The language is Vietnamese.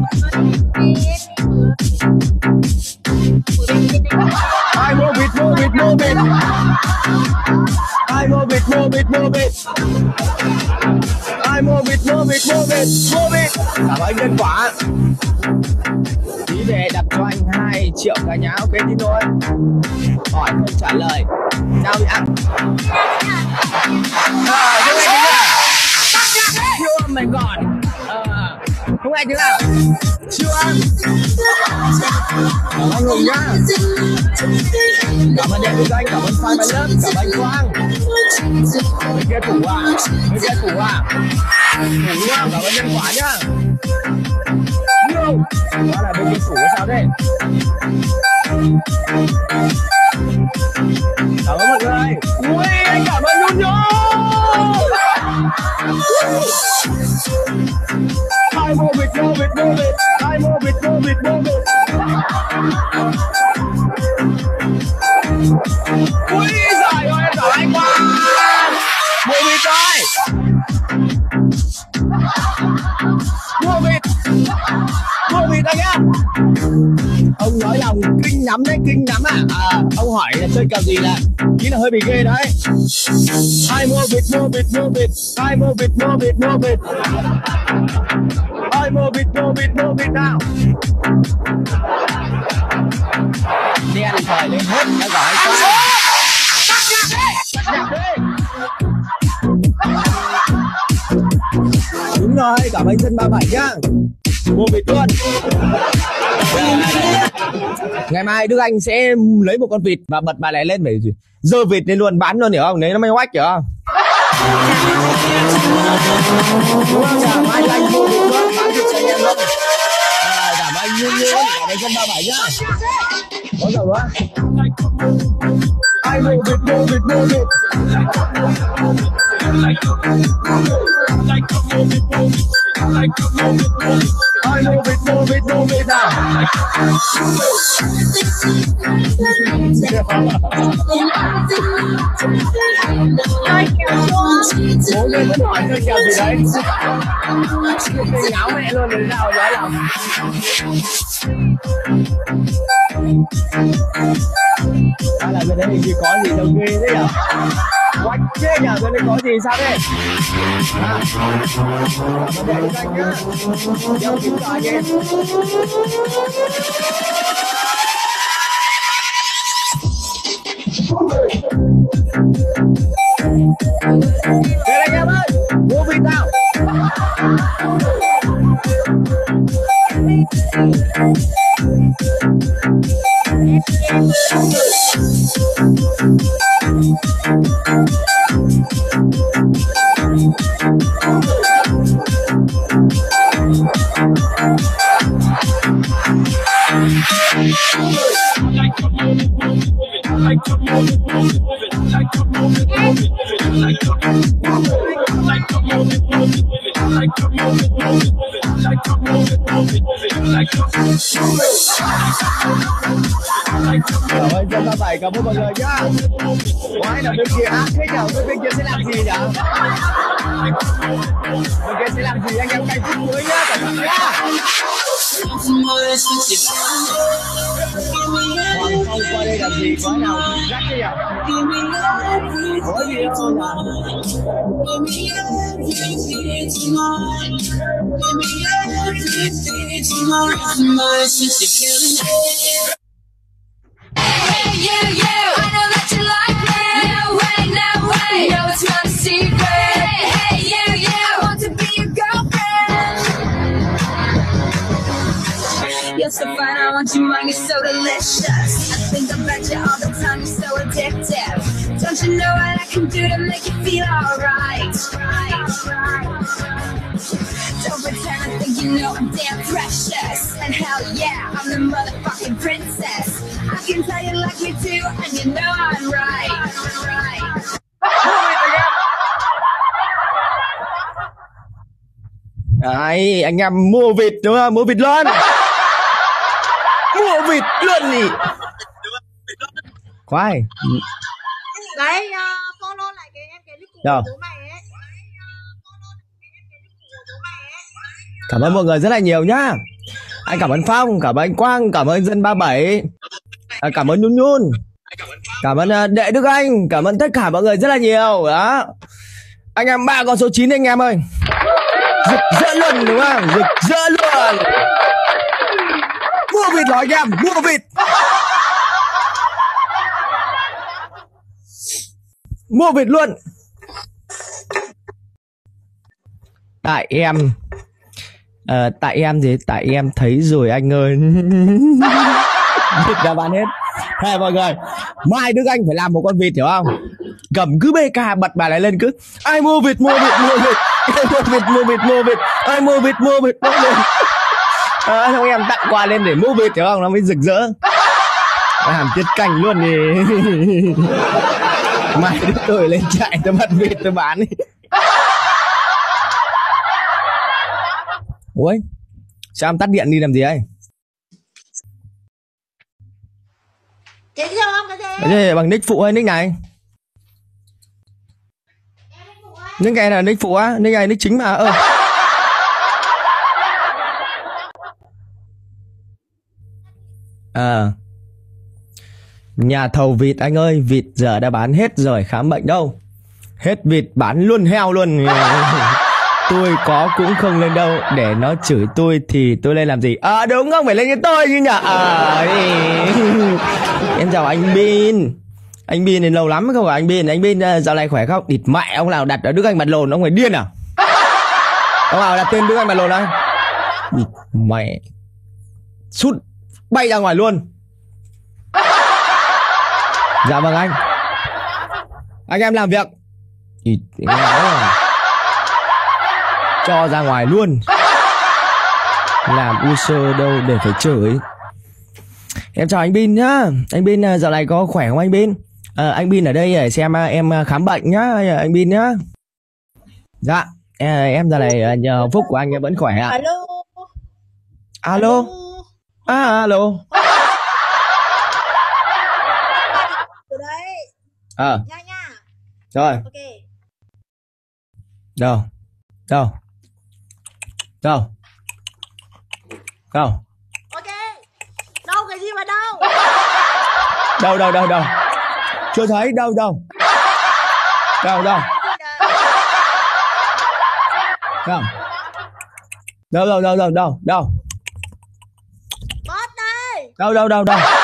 Ai mua vịt, mua vịt, mua vịt. Ai mua vịt, mua vịt, mua vịt. Ai mua vịt, mua vịt, mua vịt, mua vịt. Cảm ơn nhân quả. Tí về đặt cho anh 2 triệu cả nhà, ok tí thôi. Hỏi không trả lời. Nào đi ăn. Chưa mày còn. Không ai thứ nào. Chưa ăn. Cảm ơn Hùng nhá. Cảm ơn Đèn Quốc Anh, cảm ơn Phan Văn Lớp, cảm ơn Quang. Bên kia thủ à, bên kia thủ à. Thủ nhá, cảm ơn nhân quả nhá. Nhiều. Đó là bên kia thủ sao thế? Cảm ơn mọi người. Ui, anh cảm ơn Nhung Nhung. Ai mua vịt, mua vịt, mua vịt. Ai mua vịt, mua vịt, mua vịt. Ui giời ơi, em giỏi anh quá. Mua vịt rồi. Mua vịt. Mua vịt anh nhá. Ông nói lòng kinh lắm đấy, kinh lắm à. Ông hỏi là chơi trò gì là ý là hơi bị ghê đấy. Ai mua vịt, mua vịt, mua vịt. Ai mua vịt, mua vịt, mua vịt. Ai mua vịt, mua vịt, mua vịt nào. Đen thời lên hết, nó gọi quá. Đúng rồi, cảm ơn dân 37 nhá. Mua vịt luôn. Ngày mai Đức Anh sẽ lấy một con vịt và bật bà này lên để dơ vịt lên luôn, bán luôn hiểu không? Đấy nó mới oách hiểu không? Đúng không nhỉ? Mai Anh mua vịt luôn, bán vịt cho anh em luôn. Cảm ơn Nhung Nhung, cảm ơn dân 37 nhá. Có giàu quá. Ai mua vịt, mua vịt, mua vịt. Ai mua vịt, mua vịt, mua vịt nào. Bố lên vẫn hỏi chơi kèo gì đấy. Mình ngáo mẹ luôn rồi nào nhớ lòng. Đó là bên đấy hình như có gì đâu ghê thế nhở. Quách thế nhở, bên đây có gì sao thế? Vấn đề của anh nhá. Đeo kính vào anh em. Đây anh em ơi, mua vịt nào. Rồi, dân 37 cảm ơn mọi người nhá. Quái là bên kia ác thế nhở, bên kia sẽ làm gì nhở? Bên kia sẽ làm gì anh em canh phút cuối nhá, cẩn thận nhá. Hoàng Phong qua đây làm gì, quái nào gắt thế nhở? Có gì đâu nhở? Hey, you, I know that you like me. No way, no way. No, it's not a secret. Hey, you, I want to be your girlfriend. You're so fine, I want you mine, you're so delicious. I think about you all the time, you're so addictive. Don't you know what I can do to make you feel alright? Don't pretend I think you know I'm damn precious. And hell yeah, I'm the motherfucking princess. I can tell you like me too, and you know I'm right. Đấy, anh em mua vịt đúng không? Mua vịt luôn. Mua vịt luôn nhỉ. Khoai. Đấy, follow lại cái clip của bố mày ấy. Cảm ơn mọi người rất là nhiều nhá. Anh cảm ơn Phong, cảm ơn anh Quang, cảm ơn Dân 37, cảm ơn Nhun Nhun, cảm ơn Đệ Đức Anh, cảm ơn tất cả mọi người rất là nhiều. Đó, anh em 3 con số 9 anh em ơi, rực rỡ luôn đúng không? Rực rỡ luôn. Mua vịt rồi anh em, mua vịt. Mua vịt luôn. Tại em gì? Tại em thấy rồi anh ơi. Vịt đã bán hết. Thế mọi người, mai Đức Anh phải làm một con vịt hiểu không? Cầm cứ BK bật bà lại lên cứ ai mua vịt, mua vịt, mua vịt. Ai mua vịt, mua vịt, mua vịt. Ai mua vịt, mua vịt, mua vịt. Xong em tặng quà lên để mua vịt hiểu không? Nó mới rực rỡ. Làm tiết canh luôn thì mai đứa tôi lên chạy tôi bắt vịt tôi bán đi. Ui, sao em tắt điện đi làm gì ấy? Chị sao không cái gì? Cái gì bằng nick phụ hay nick này? Nick này là nick phụ á, nick này nick chính mà. Nhà thầu vịt anh ơi, vịt giờ đã bán hết rồi, khám bệnh đâu. Hết vịt bán luôn heo luôn. Tôi có cũng không lên đâu. Để nó chửi tôi thì tôi lên làm gì? Đúng không, phải lên cái tôi chứ nhở. Em chào anh Bin. Anh Bin thì lâu lắm không phải anh Bin. Anh Bin dạo này khỏe không? Địt mẹ ông nào đặt ở Đức Anh Mặt Lồn, ông phải điên à? Ông nào đặt tên Đức Anh Mặt Lồn đây? Địt mẹ. Sút bay ra ngoài luôn. Dạ vâng anh. Anh em làm việc. Cho ra ngoài luôn. Làm user đâu để phải chửi. Em chào anh Bin nhá. Anh Bin dạo này có khỏe không anh Bin? Anh Bin ở đây để xem em khám bệnh nhá anh Bin nhá. Dạ em dạo này nhờ phúc của anh em vẫn khỏe ạ. Alo. Alo. Alo. Từ đấy. Nha nha. Rồi. Ok. Đâu. Ok. Đâu cái gì mà đâu? Đâu. Chưa thấy đâu. Đâu. Bot đây. Đâu.